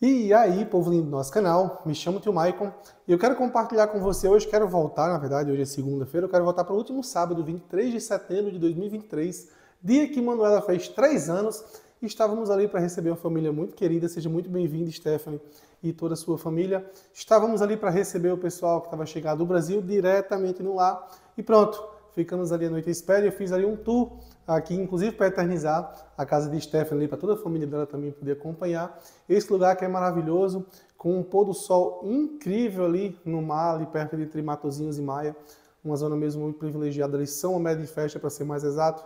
E aí, povo lindo do nosso canal, me chamo Tio Maicon e eu quero compartilhar com você hoje, quero voltar, na verdade, hoje é segunda-feira, eu quero voltar para o último sábado, 23 de setembro de 2023, dia que Manuela fez 3 anos e estávamos ali para receber uma família muito querida, seja muito bem-vinda, Stephanie e toda a sua família. Estávamos ali para receber o pessoal que estava chegando do Brasil diretamente no lar e pronto, ficamos ali a noite à espera e eu fiz ali um tour aqui, inclusive para eternizar a casa de Stephanie, para toda a família dela também poder acompanhar. Esse lugar que é maravilhoso, com um pôr do sol incrível ali no mar, ali perto de Matozinhos e Maia, uma zona mesmo muito privilegiada ali, São Homero de Festa, para ser mais exato,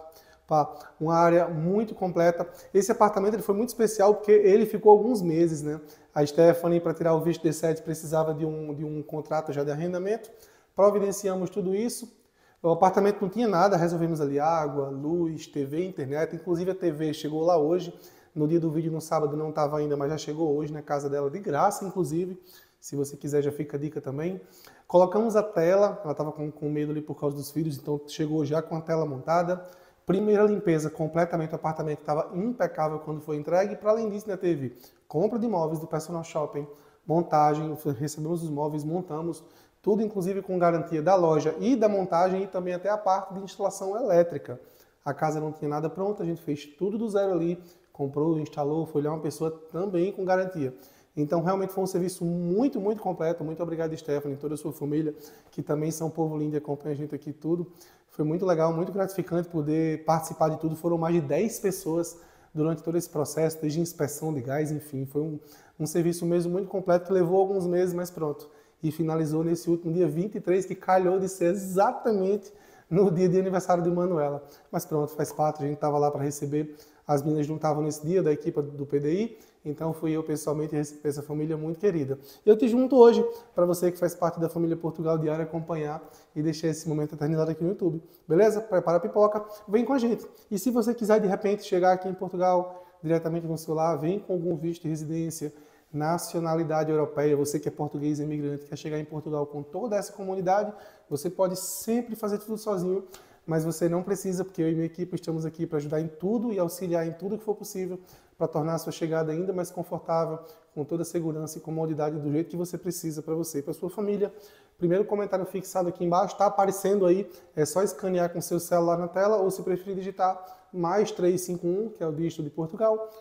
uma área muito completa. Esse apartamento ele foi muito especial porque ele ficou alguns meses, né? A Stephanie, para tirar o visto D7, precisava de um contrato já de arrendamento, providenciamos tudo isso. O apartamento não tinha nada, resolvemos ali água, luz, TV, internet, inclusive a TV chegou lá hoje, no dia do vídeo no sábado não estava ainda, mas já chegou hoje na casa dela de graça, inclusive, se você quiser já fica a dica também. Colocamos a tela, ela estava com medo ali por causa dos filhos, então chegou já com a tela montada. Primeira limpeza completamente, o apartamento estava impecável quando foi entregue, para além disso, né, teve compra de móveis do Personal Shopping, montagem, recebemos os móveis, montamos, tudo inclusive com garantia da loja e da montagem e também até a parte de instalação elétrica. A casa não tinha nada pronto, a gente fez tudo do zero ali, comprou, instalou, foi lá uma pessoa também com garantia. Então realmente foi um serviço muito, muito completo. Muito obrigado, Stephanie, e toda a sua família, que também são um povo lindo e acompanha a gente aqui tudo. Foi muito legal, muito gratificante poder participar de tudo. Foram mais de 10 pessoas durante todo esse processo, desde inspeção de gás, enfim. Foi um serviço mesmo muito completo, que levou alguns meses, mas pronto. E finalizou nesse último dia 23, que calhou de ser exatamente no dia de aniversário de Manuela. Mas pronto, faz parte, a gente estava lá para receber, as meninas não estavam nesse dia, da equipe do PDI, então fui eu pessoalmente receber essa família muito querida. Eu te junto hoje, para você que faz parte da família Portugal Diário, acompanhar e deixar esse momento eternizado aqui no YouTube. Beleza? Prepara a pipoca, vem com a gente. E se você quiser de repente chegar aqui em Portugal, diretamente no seu lar, vem com algum visto de residência, nacionalidade europeia, você que é português imigrante, quer chegar em Portugal com toda essa comunidade, você pode sempre fazer tudo sozinho, mas você não precisa, porque eu e minha equipe estamos aqui para ajudar em tudo e auxiliar em tudo que for possível para tornar a sua chegada ainda mais confortável, com toda a segurança e comodidade do jeito que você precisa para você e para sua família. Primeiro comentário fixado aqui embaixo, está aparecendo aí, é só escanear com seu celular na tela ou, se preferir, digitar mais 351, que é o dígito de Portugal,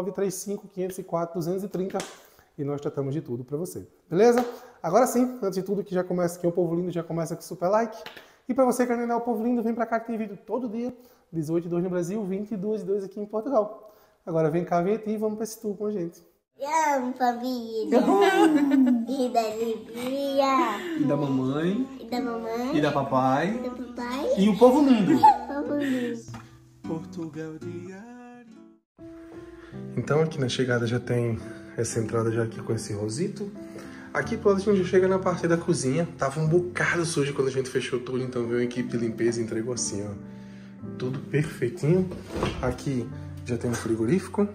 935 504 230 e nós tratamos de tudo para você, beleza? Agora sim, antes de tudo, que já começa aqui o Povo Lindo, já começa com super like. E para você que ainda não é o Povo Lindo, vem para cá que tem vídeo todo dia, 18h02 no Brasil, 22h02 aqui em Portugal. Agora vem cá, vem aqui e vamos para esse tour com a gente. Amo família. E da alegria. E da mamãe. E da mamãe. E da papai. E do papai. E o Povo Lindo. Povo lindo. Portugal Diário. Então aqui na chegada já tem essa entrada já aqui com esse rosito. Aqui a gente já chega na parte da cozinha. Tava um bocado sujo quando a gente fechou tudo, então veio a equipe de limpeza e entregou assim, ó. Tudo perfeitinho. Aqui já tem um frigorífico.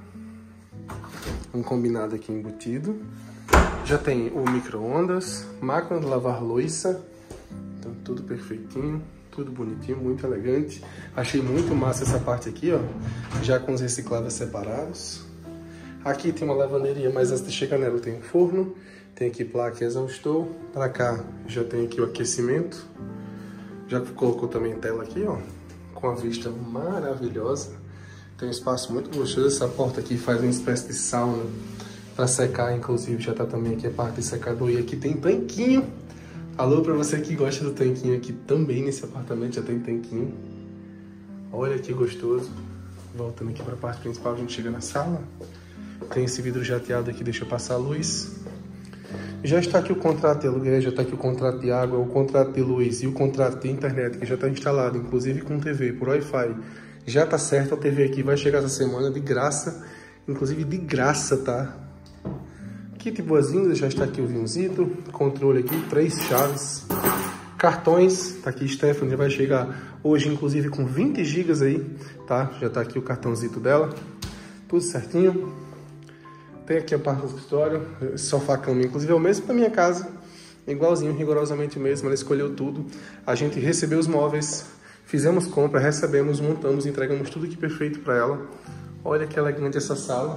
Um combinado aqui embutido. Já tem o micro-ondas, máquina de lavar louça. Então tudo perfeitinho, tudo bonitinho, muito elegante. Achei muito massa essa parte aqui, ó. Já com os recicláveis separados. Aqui tem uma lavanderia, mas antes de chegar nela tem um forno. Tem aqui placa e exaustor. Para cá já tem aqui o aquecimento. Já colocou também tela aqui, ó. Com a vista maravilhosa. Tem um espaço muito gostoso. Essa porta aqui faz uma espécie de sauna para secar. Inclusive já tá também aqui a parte de secador. E aqui tem tanquinho. Alô para você que gosta do tanquinho aqui também. Nesse apartamento já tem tanquinho. Olha que gostoso. Voltando aqui para a parte principal, a gente chega na sala. Tem esse vidro jateado aqui, deixa eu passar a luz. Já está aqui o contrato de aluguel, já está aqui o contrato de água, o contrato de luz e o contrato de internet, que já está instalado, inclusive com TV, por Wi-Fi. Já está certo, a TV aqui vai chegar essa semana de graça, inclusive de graça, tá? Kit boas-vindas, já está aqui o vinhozito, controle aqui, 3 chaves, cartões, tá aqui Stephanie, vai chegar hoje, inclusive com 20 GB aí, tá? Já está aqui o cartãozito dela, tudo certinho. Tem aqui a parte do escritório, sofá-cama, inclusive é o mesmo da minha casa, igualzinho, rigorosamente o mesmo, ela escolheu tudo. A gente recebeu os móveis, fizemos compra, recebemos, montamos, entregamos tudo aqui perfeito para ela. Olha que elegante essa sala.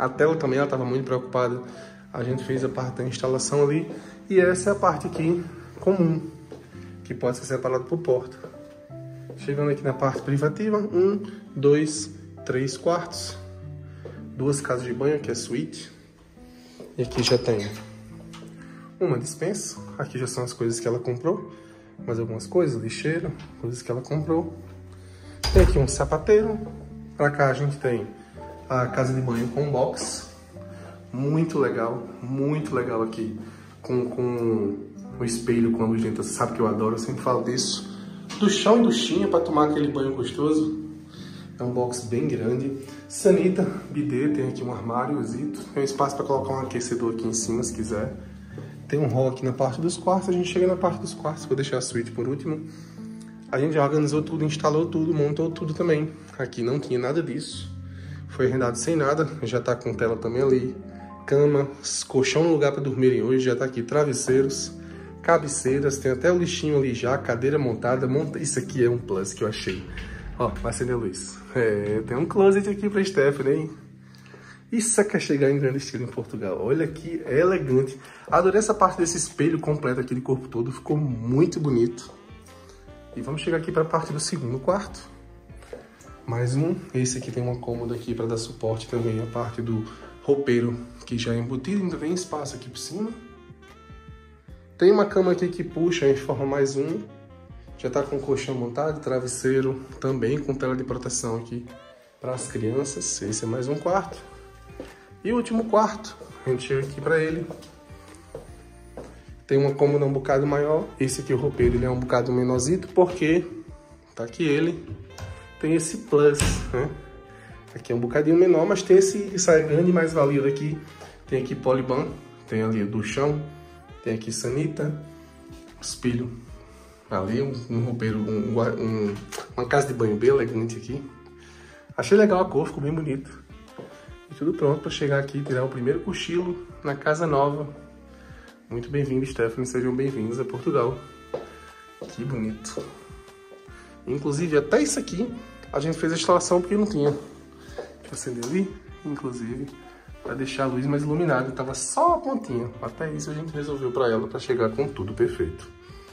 A tela também, ela estava muito preocupada. A gente fez a parte da instalação ali. E essa é a parte aqui comum, que pode ser separado por porta. Chegando aqui na parte privativa, 1, 2, 3 quartos. 2 casas de banho, que é suíte. E aqui já tem uma despensa. Aqui já são as coisas que ela comprou. Mais algumas coisas, lixeira, coisas que ela comprou. Tem aqui um sapateiro. Pra cá a gente tem a casa de banho com box. Muito legal aqui. Com o espelho com a lujenta, você sabe que eu adoro, eu sempre falo disso. Do chão e duchinha para tomar aquele banho gostoso. É um box bem grande. Sanita, bidê, tem aqui um armáriozito. Tem um espaço para colocar um aquecedor aqui em cima, se quiser. Tem um hall aqui na parte dos quartos. A gente chega na parte dos quartos, vou deixar a suíte por último. A gente já organizou tudo, instalou tudo, montou tudo também. Aqui não tinha nada disso. Foi arrendado sem nada, já tá com tela também ali. Cama, colchão no lugar para dormirem hoje, já tá aqui travesseiros, cabeceiras, tem até o lixinho ali já, cadeira montada. Isso aqui é um plus que eu achei. Ó, vai acender a luz. Tem um closet aqui pra Stephanie, hein? Isso é que é chegar em grande estilo em Portugal. Olha que elegante. Adorei essa parte desse espelho completo aqui de corpo todo. Ficou muito bonito. E vamos chegar aqui para a parte do segundo quarto. Mais um. Esse aqui tem uma cômoda aqui para dar suporte também. A parte do roupeiro que já é embutido. Ainda tem espaço aqui por cima. Tem uma cama aqui que puxa. A gente forma mais um. Já tá com colchão montado. Travesseiro também com tela de proteção aqui para as crianças. Esse é mais um quarto. E o último quarto, a gente chega aqui para ele. Tem uma cômoda um bocado maior. Esse aqui, o roupeiro, ele é um bocado menorzito, porque tá aqui ele. Tem esse plus, né? Aqui é um bocadinho menor, mas tem essa grande mais-valia daqui. Tem aqui poliban, tem ali do chão, tem aqui sanita, espelho ali, um roupeiro, uma casa de banho bem elegante aqui. Achei legal a cor, ficou bem bonito. E tudo pronto para chegar aqui e tirar o primeiro cochilo na casa nova. Muito bem-vindo, Stephanie. Sejam bem-vindos a Portugal. Que bonito. Inclusive, até isso aqui, a gente fez a instalação porque não tinha. Deixa eu acender ali, inclusive, para deixar a luz mais iluminada. Tava só a pontinha. Até isso a gente resolveu para ela, para chegar com tudo perfeito.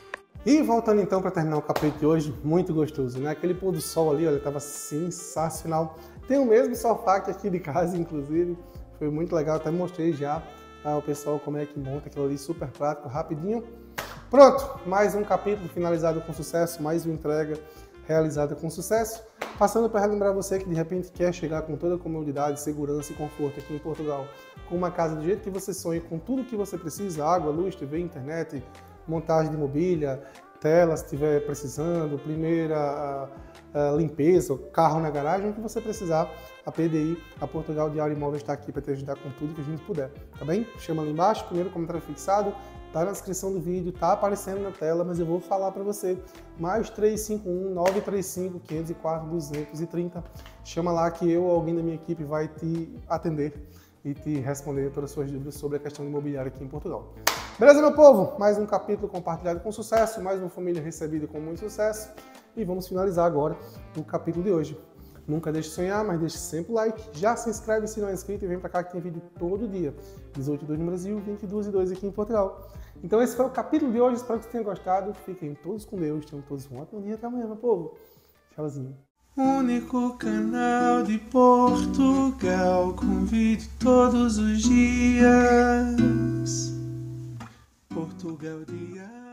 E voltando então para terminar o capítulo de hoje, muito gostoso, né? Aquele pôr do sol ali, olha, tava sensacional. Tem o mesmo sofá que aqui de casa, inclusive. Foi muito legal, até mostrei já ao pessoal como é que monta aquilo ali, super prático, rapidinho. Pronto, mais um capítulo finalizado com sucesso, mais uma entrega realizada com sucesso. Passando para relembrar você que de repente quer chegar com toda a comodidade, segurança e conforto aqui em Portugal, com uma casa do jeito que você sonha, com tudo que você precisa, água, luz, TV, internet, montagem de mobília, tela se estiver precisando, primeira limpeza, carro na garagem, o que você precisar, a PDI, a Portugal Diário Imóveis está aqui para te ajudar com tudo que a gente puder, tá bem? Chama ali embaixo, primeiro comentário fixado, tá na descrição do vídeo, tá aparecendo na tela, mas eu vou falar para você, mais 351 935 504 230, chama lá que eu ou alguém da minha equipe vai te atender e te responder todas as suas dúvidas sobre a questão imobiliária aqui em Portugal. Beleza, meu povo? Mais um capítulo compartilhado com sucesso, mais uma família recebida com muito sucesso. E vamos finalizar agora o capítulo de hoje. Nunca deixe de sonhar, mas deixe sempre o like. Já se inscreve se não é inscrito e vem pra cá que tem vídeo todo dia. 18h02 no Brasil, 22h02 aqui em Portugal. Então esse foi o capítulo de hoje, espero que vocês tenham gostado. Fiquem todos com Deus, tenham todos um ótimo dia. Até amanhã, meu povo. Tchauzinho. Único canal de Portugal, com vídeo todos os dias. Portugal Diário.